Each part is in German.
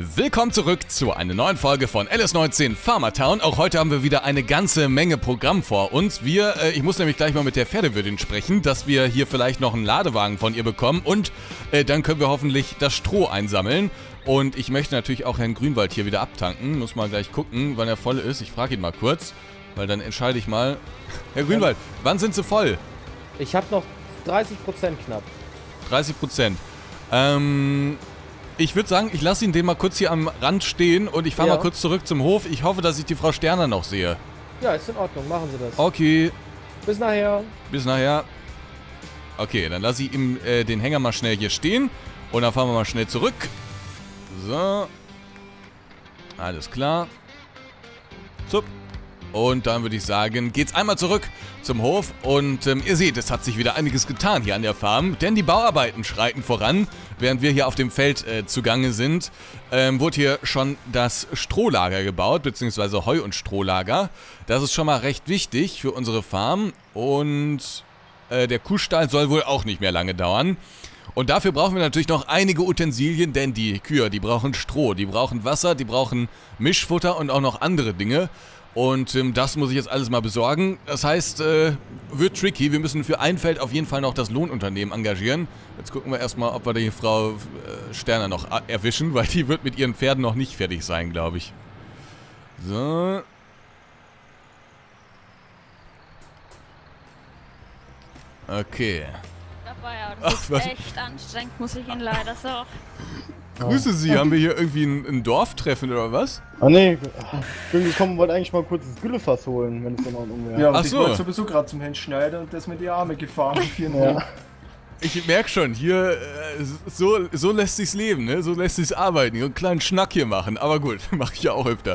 Willkommen zurück zu einer neuen Folge von LS19 Farmer Town. Auch heute haben wir wieder eine ganze Menge Programm vor uns. Ich muss nämlich gleich mal mit der Pferdewirtin sprechen, dass wir hier vielleicht noch einen Ladewagen von ihr bekommen und dann können wir hoffentlich das Stroh einsammeln. Und ich möchte natürlich auch Herrn Grünwald hier wieder abtanken. Muss mal gleich gucken, wann er voll ist. Ich frage ihn mal kurz, weil dann entscheide ich mal. Herr Grünwald, wann sind Sie voll? Ich habe noch 30% knapp. 30%. Ich würde sagen, ich lasse ihn den mal kurz hier am Rand stehen und ich fahre mal kurz zurück zum Hof. Ich hoffe, dass ich die Frau Sterner noch sehe. Ja, ist in Ordnung. Machen Sie das. Okay. Bis nachher. Bis nachher. Okay, dann lasse ich ihm den Hänger mal schnell hier stehen und dann fahren wir mal schnell zurück. So. Alles klar. Zup. Und dann würde ich sagen, geht's einmal zurück zum Hof und ihr seht, es hat sich wieder einiges getan hier an der Farm, denn die Bauarbeiten schreiten voran. Während wir hier auf dem Feld zugange sind, wurde hier schon das Strohlager gebaut, beziehungsweise Heu- und Strohlager. Das ist schon mal recht wichtig für unsere Farm und der Kuhstall soll wohl auch nicht mehr lange dauern. Und dafür brauchen wir natürlich noch einige Utensilien, denn die Kühe, die brauchen Stroh, die brauchen Wasser, die brauchen Mischfutter und auch noch andere Dinge. Und das muss ich jetzt alles mal besorgen. Das heißt, wird tricky. Wir müssen für ein Feld auf jeden Fall noch das Lohnunternehmen engagieren. Jetzt gucken wir erstmal, ob wir die Frau Sterner noch erwischen, weil die wird mit ihren Pferden noch nicht fertig sein, glaube ich. So. Okay. Das ist echt anstrengend, muss ich Ihnen leider sagen. Grüße Sie, haben wir hier irgendwie ein Dorftreffen oder was? Ah ne, ich bin gekommen und wollte eigentlich mal kurz das Güllefass holen, wenn es in Ordnung wäre. Ja, und ach ich so. wollte sowieso gerade zum Herrn Schneider und das mit die Arme gefahren. Ja. Ich merke schon, hier, so lässt sich's leben, ne? So lässt sich's arbeiten, hier einen kleinen Schnack hier machen. Aber gut, mache ich ja auch öfter.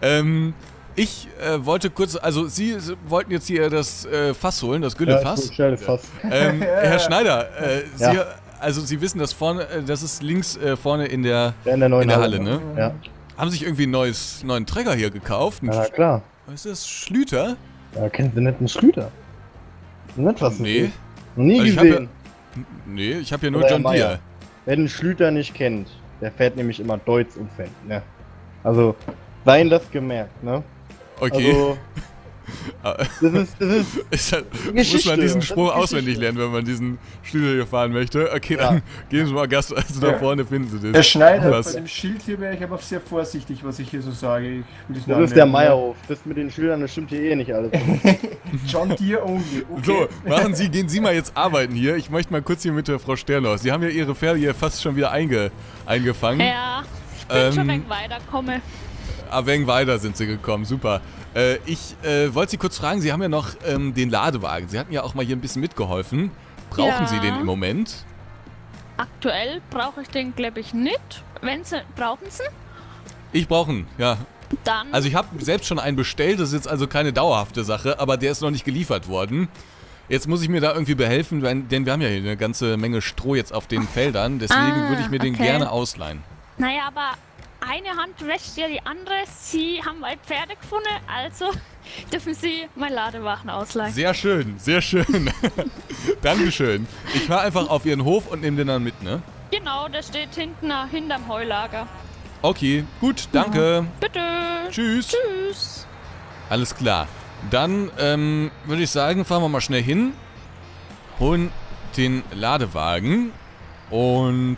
Ich wollte kurz, also Sie wollten jetzt hier das Fass holen, das Güllefass. Ja, das Fass. Herr Schneider, ja. Sie wissen, dass vorne, das ist links vorne in der neuen Halle, ne? Ja. Haben sich irgendwie einen neuen Trecker hier gekauft? Ja, klar. Was ist das? Schlüter? Ja, kennt ihr nicht einen Schlüter? Nicht was? Nee. Noch nie Also gesehen. Nee, ich habe ja nur Oder John Herr Deere. Meier. Wer den Schlüter nicht kennt, der fährt nämlich immer Deutz und fährt, ne? Also, seien das gemerkt, ne? Okay. Also, das ist muss man diesen Das Spruch ist auswendig Geschichte. lernen, wenn man diesen Schlüter hier fahren möchte. Okay, dann geben Sie mal Gas, also da vorne finden Sie das. Herr Schneider, Was? bei dem Schild hier wäre ich aber sehr vorsichtig, was ich hier so sage. Ich will Das ist der Meierhof. Das mit den Schildern, das stimmt hier eh nicht alles. John Deere only, okay. So, gehen Sie mal jetzt arbeiten hier. Ich möchte mal kurz hier mit der Frau Sterner. Sie haben ja Ihre Pferde hier fast schon wieder eingefangen. Ja, ich bin schon ein wenig weiterkomme. Wegen weiter sind Sie gekommen, super. Ich wollte Sie kurz fragen, Sie haben ja noch den Ladewagen. Sie hatten ja auch mal hier ein bisschen mitgeholfen. Brauchen Sie den im Moment? Aktuell brauche ich den, glaube ich, nicht. Wenn Sie, brauchen Sie? Ich brauche ihn, ja. Dann. Also ich habe selbst schon einen bestellt, das ist jetzt also keine dauerhafte Sache, aber der ist noch nicht geliefert worden. Jetzt muss ich mir da irgendwie behelfen, denn wir haben ja hier eine ganze Menge Stroh jetzt auf den Feldern, deswegen würde ich mir den gerne ausleihen. Naja, aber eine Hand wäscht ja die andere. Sie haben mein Pferde gefunden, also dürfen Sie mein Ladewagen ausleihen. Sehr schön, sehr schön. Dankeschön. Ich fahre einfach auf Ihren Hof und nehme den dann mit, ne? Genau, der steht hinterm Heulager. Okay, gut, danke. Bitte. Tschüss. Tschüss. Alles klar. Dann würde ich sagen, fahren wir mal schnell hin, holen den Ladewagen und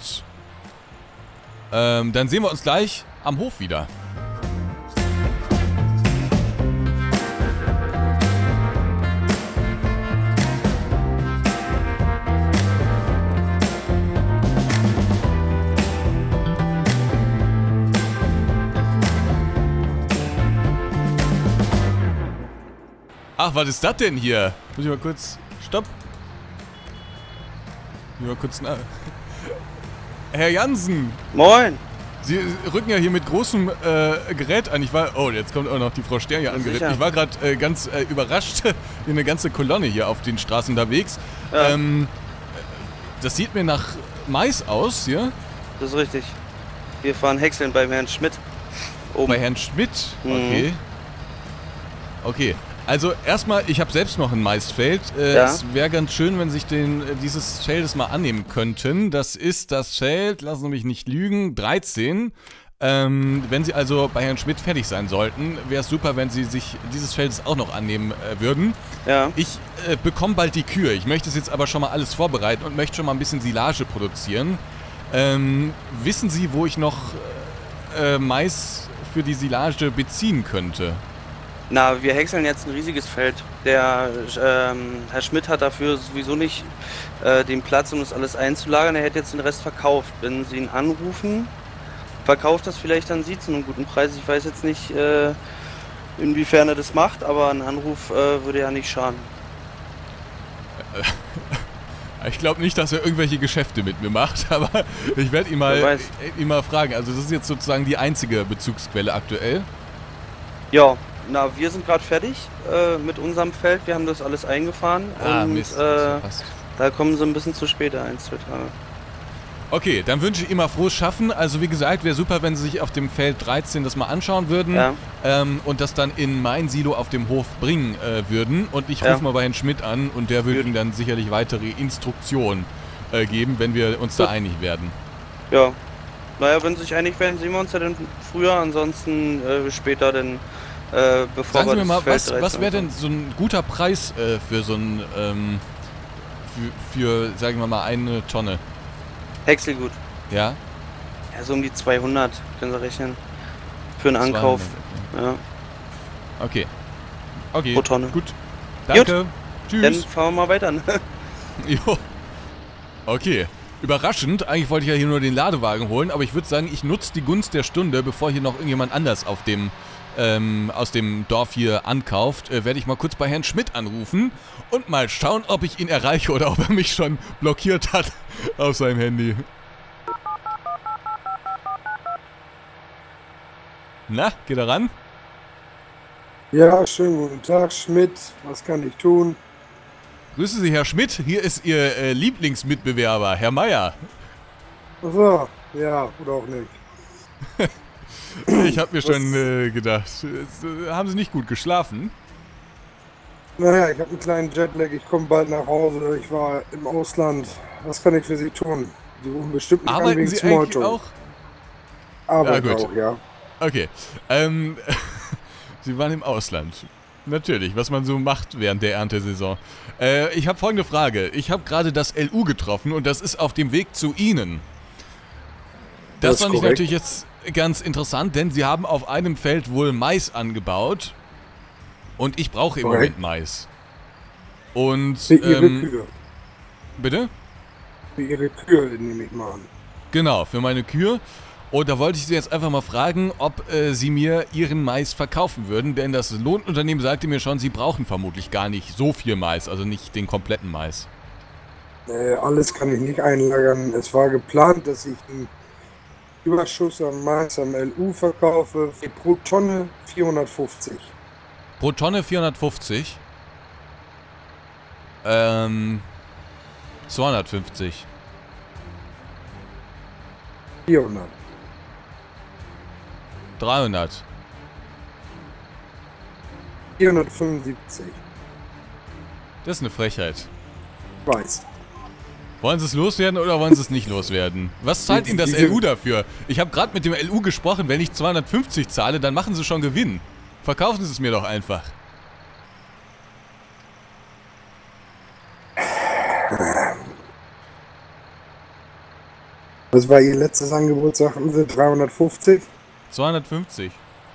dann sehen wir uns gleich am Hof wieder. Ach, was ist das denn hier? Muss ich mal kurz... Stopp. Muss ich mal kurz... Herr Jansen! Moin! Sie rücken ja hier mit großem Gerät an. Oh, jetzt kommt auch noch die Frau Stern hier angeritten. Sicher. Ich war gerade ganz überrascht. Hier eine ganze Kolonne hier auf den Straßen unterwegs. Ja. Das sieht mir nach Mais aus, hier. Das ist richtig. Wir fahren häckseln beim Herrn Schmidt. Oben. Bei Herrn Schmidt? Okay. Okay. Also erstmal, ich habe selbst noch ein Maisfeld. Ja. Es wäre ganz schön, wenn sich dieses Feldes mal annehmen könnten. Das ist das Feld, lassen Sie mich nicht lügen, 13. Wenn Sie also bei Herrn Schmidt fertig sein sollten, wäre es super, wenn Sie sich dieses Feldes auch noch annehmen würden. Ja. Ich bekomme bald die Kühe. Ich möchte es jetzt aber schon mal alles vorbereiten und möchte schon mal ein bisschen Silage produzieren. Wissen Sie, wo ich noch Mais für die Silage beziehen könnte? Na, wir häckseln jetzt ein riesiges Feld. Der Herr Schmidt hat dafür sowieso nicht den Platz, um das alles einzulagern. Er hätte jetzt den Rest verkauft. Wenn Sie ihn anrufen, verkauft das vielleicht an Sie zu einem guten Preis. Ich weiß jetzt nicht, inwiefern er das macht, aber ein Anruf würde ja nicht schaden. Ich glaube nicht, dass er irgendwelche Geschäfte mit mir macht, aber ich werde ihn mal fragen. Also das ist jetzt sozusagen die einzige Bezugsquelle aktuell. Ja, na, wir sind gerade fertig mit unserem Feld. Wir haben das alles eingefahren. Und Mist. da kommen sie ein bisschen zu spät, 1, 2 Tage. Okay, dann wünsche ich immer frohes Schaffen. Also wie gesagt, wäre super, wenn Sie sich auf dem Feld 13 das mal anschauen würden und das dann in mein Silo auf dem Hof bringen würden. Und ich rufe mal bei Herrn Schmidt an und der würde Ihnen dann sicherlich weitere Instruktionen geben, wenn wir uns da einig werden. Ja, naja, wenn Sie sich einig werden, sehen wir uns ja dann früher, ansonsten später dann bevor Sagen Sie mir mal, Feld was wäre denn so ein guter Preis für so ein, für sagen wir mal, eine Tonne? Häckselgut. Ja? Ja, so um die 200 können Sie rechnen. Für einen Ankauf. 200, okay. Ja. Okay. Pro Tonne. Gut. Danke. Gut. Tschüss. Dann fahren wir mal weiter. Jo. Okay. Überraschend. Eigentlich wollte ich ja hier nur den Ladewagen holen, aber ich würde sagen, ich nutze die Gunst der Stunde, bevor hier noch irgendjemand anders auf dem aus dem Dorf hier ankauft, werde ich mal kurz bei Herrn Schmidt anrufen und mal schauen, ob ich ihn erreiche oder ob er mich schon blockiert hat auf seinem Handy. Na, geht er ran? Ja, schönen guten Tag, Schmidt. Was kann ich tun? Grüße Sie, Herr Schmidt. Hier ist Ihr Lieblingsmitbewerber, Herr Meier. Achso, ja, oder auch nicht. Ich habe mir schon gedacht, haben Sie nicht gut geschlafen? Naja, ich habe einen kleinen Jetlag, ich komme bald nach Hause, ich war im Ausland. Was kann ich für Sie tun? Sie rufen bestimmt nicht an wegen Sie eigentlich auch? Arbeiten ja, gut. auch, ja. Okay, Sie waren im Ausland. Natürlich, was man so macht während der Erntesaison. Ich habe folgende Frage. Ich habe gerade das LU getroffen und das ist auf dem Weg zu Ihnen. Das fand ich natürlich jetzt ganz interessant, denn Sie haben auf einem Feld wohl Mais angebaut und ich brauche im Moment Mais. Und für Ihre Kühe. Bitte? Für Ihre Kühe nehme ich mal an. Genau, für meine Kühe. Und da wollte ich Sie jetzt einfach mal fragen, ob Sie mir Ihren Mais verkaufen würden, denn das Lohnunternehmen sagte mir schon, Sie brauchen vermutlich gar nicht so viel Mais, also nicht den kompletten Mais. Alles kann ich nicht einlagern. Es war geplant, dass ich einen Überschuss an Mais am LU verkaufe, pro Tonne 450. Pro Tonne 450? 250. 400. 300. 475. Das ist eine Frechheit. Ich weiß. Wollen Sie es loswerden oder wollen Sie es nicht loswerden? Was zahlt Ihnen das LU dafür? Ich habe gerade mit dem LU gesprochen, wenn ich 250 zahle, dann machen Sie schon Gewinn. Verkaufen Sie es mir doch einfach. Was war Ihr letztes Angebot, sagten Sie? 350? 250.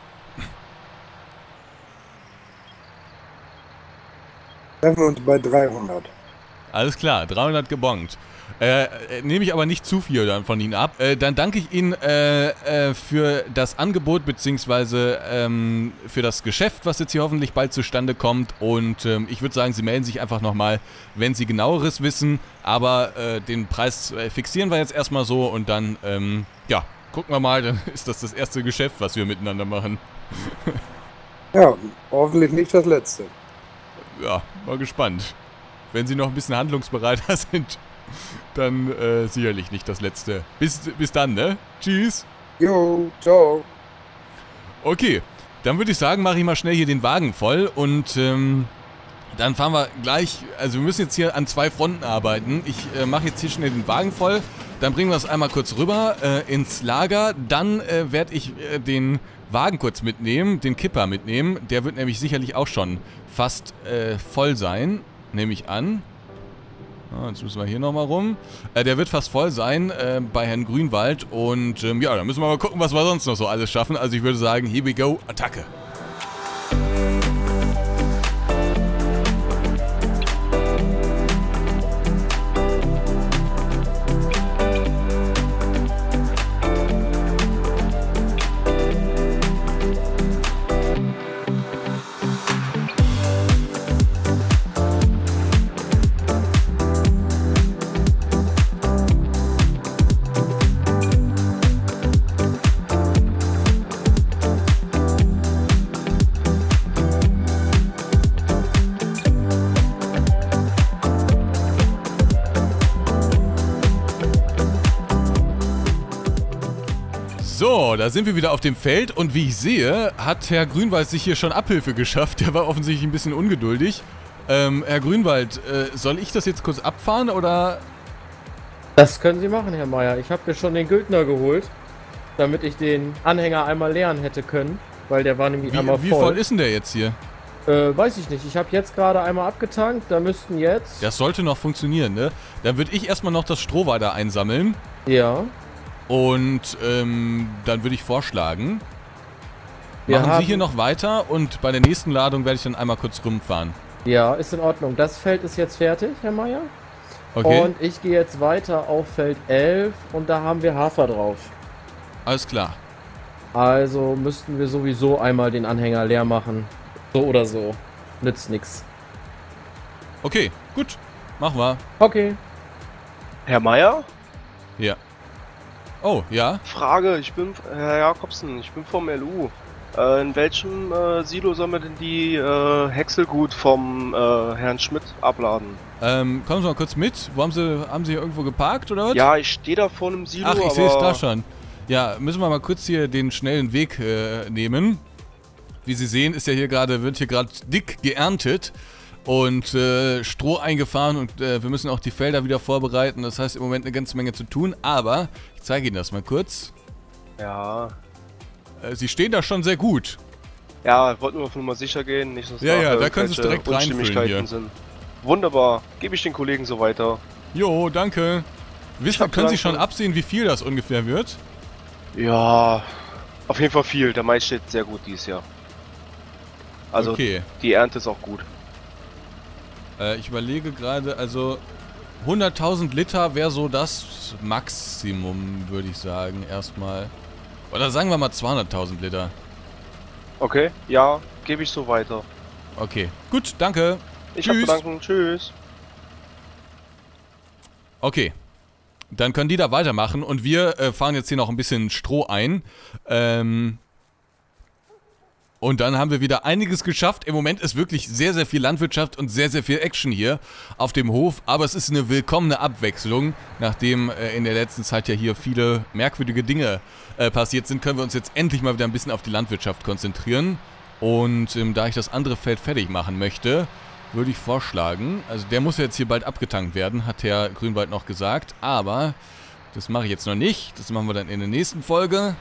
Treffen wir uns bei 300. Alles klar, 300 gebongt. Nehme ich aber nicht zu viel dann von Ihnen ab. Dann danke ich Ihnen für das Angebot bzw. für das Geschäft, was jetzt hier hoffentlich bald zustande kommt. Und ich würde sagen, Sie melden sich einfach nochmal, wenn Sie genaueres wissen. Aber den Preis fixieren wir jetzt erstmal so und dann, ja, gucken wir mal, dann ist das erste Geschäft, was wir miteinander machen. Ja, hoffentlich nicht das letzte. Ja, mal gespannt. Wenn Sie noch ein bisschen handlungsbereiter sind, dann sicherlich nicht das letzte. Bis dann, ne? Tschüss. Jo, ciao. Okay, dann würde ich sagen, mache ich mal schnell hier den Wagen voll und Dann fahren wir gleich, also wir müssen jetzt hier an 2 Fronten arbeiten. Ich mache jetzt hier schnell den Wagen voll, dann bringen wir es einmal kurz rüber ins Lager. Dann werde ich den Wagen kurz mitnehmen, den Kipper mitnehmen. Der wird nämlich sicherlich auch schon fast voll sein, nehme ich an. Jetzt müssen wir hier nochmal rum. Der wird fast voll sein bei Herrn Grünwald. Und ja, dann müssen wir mal gucken, was wir sonst noch so alles schaffen. Also ich würde sagen, here we go, Attacke. So, da sind wir wieder auf dem Feld und wie ich sehe, hat Herr Grünwald sich hier schon Abhilfe geschafft. Der war offensichtlich ein bisschen ungeduldig. Herr Grünwald, soll ich das jetzt kurz abfahren oder? Das können Sie machen, Herr Meier. Ich habe mir schon den Güldner geholt, damit ich den Anhänger einmal leeren hätte können, weil der war nämlich einmal voll. Wie voll ist denn der jetzt hier? Weiß ich nicht. Ich habe jetzt gerade einmal abgetankt. Da müssten jetzt... Das sollte noch funktionieren, ne? Dann würde ich erstmal noch das Stroh weiter einsammeln. Ja. Und dann würde ich vorschlagen, machen Sie hier noch weiter und bei der nächsten Ladung werde ich dann einmal kurz rumfahren. Ja, ist in Ordnung. Das Feld ist jetzt fertig, Herr Meier. Okay. Und ich gehe jetzt weiter auf Feld 11 und da haben wir Hafer drauf. Alles klar. Also müssten wir sowieso einmal den Anhänger leer machen. So oder so. Nützt nix. Okay, gut. Machen wir. Okay. Herr Meier? Ja. Oh, ja? Frage, ich bin Herr Jakobsen, ich bin vom LU. In welchem Silo sollen wir denn die Häckselgut vom Herrn Schmidt abladen? Kommen Sie mal kurz mit. Wo haben Sie hier irgendwo geparkt oder was? Ja, ich stehe da vor einem Silo. Ach, ich sehe es da schon. Ja, müssen wir mal kurz hier den schnellen Weg nehmen. Wie Sie sehen, ist ja wird hier gerade dick geerntet und Stroh eingefahren und wir müssen auch die Felder wieder vorbereiten. Das heißt im Moment eine ganze Menge zu tun, aber ich zeige Ihnen das mal kurz. Ja. Sie stehen da schon sehr gut. Ja, wollten wir auf Nummer sicher gehen, nicht dass da können Sie es direkt reinfüllen hier. Sind. Wunderbar, gebe ich den Kollegen so weiter. Jo, danke. Können Sie schon absehen, wie viel das ungefähr wird? Ja, auf jeden Fall viel. Der Mais steht sehr gut dieses Jahr. Also okay. Die Ernte ist auch gut. Ich überlege gerade, also 100.000 Liter wäre so das Maximum, würde ich sagen, erstmal. Oder sagen wir mal 200.000 Liter. Okay, ja, gebe ich so weiter. Okay, gut, danke. Ich habe zu danken, tschüss. Okay, dann können die da weitermachen und wir fahren jetzt hier noch ein bisschen Stroh ein. Und dann haben wir wieder einiges geschafft. Im Moment ist wirklich sehr, sehr viel Landwirtschaft und sehr, sehr viel Action hier auf dem Hof. Aber es ist eine willkommene Abwechslung. Nachdem in der letzten Zeit ja hier viele merkwürdige Dinge passiert sind, können wir uns jetzt endlich mal wieder ein bisschen auf die Landwirtschaft konzentrieren. Und da ich das andere Feld fertig machen möchte, würde ich vorschlagen, also der muss jetzt hier bald abgetankt werden, hat Herr Grünwald noch gesagt. Aber das mache ich jetzt noch nicht. Das machen wir dann in der nächsten Folge.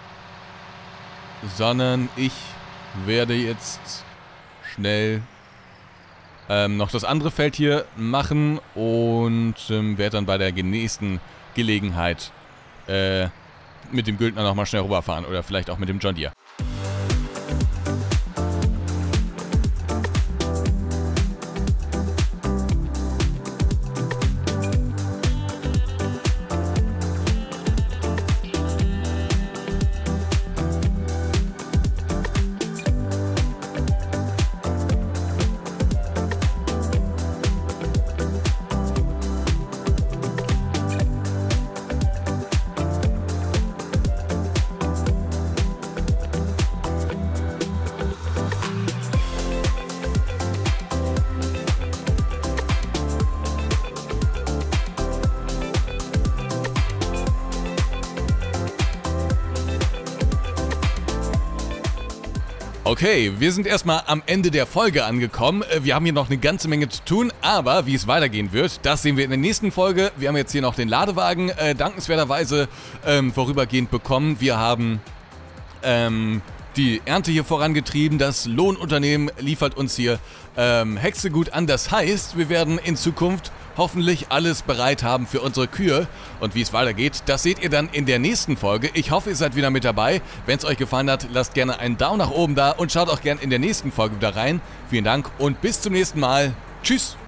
Sondern ich werde jetzt schnell noch das andere Feld hier machen und werde dann bei der nächsten Gelegenheit mit dem Güldner nochmal schnell rüberfahren oder vielleicht auch mit dem John Deere. Okay, wir sind erstmal am Ende der Folge angekommen. Wir haben hier noch eine ganze Menge zu tun, aber wie es weitergehen wird, das sehen wir in der nächsten Folge. Wir haben jetzt hier noch den Ladewagen dankenswerterweise vorübergehend bekommen. Wir haben die Ernte hier vorangetrieben. Das Lohnunternehmen liefert uns hier Hexegut an. Das heißt, wir werden in Zukunft hoffentlich alles bereit haben für unsere Kühe. Und wie es weitergeht, das seht ihr dann in der nächsten Folge. Ich hoffe, ihr seid wieder mit dabei. Wenn es euch gefallen hat, lasst gerne einen Daumen nach oben da und schaut auch gerne in der nächsten Folge wieder rein. Vielen Dank und bis zum nächsten Mal. Tschüss!